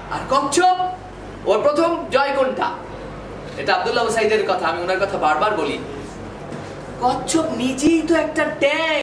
আর কচ্ছপ ওর প্রথম জয় কোনটা? এটা আব্দুল্লাহ সাইদের কথা, আমি ওনার কথা বারবার বলি। কচ্ছপ নিজেই তো একটা ট্যাঙ্ক।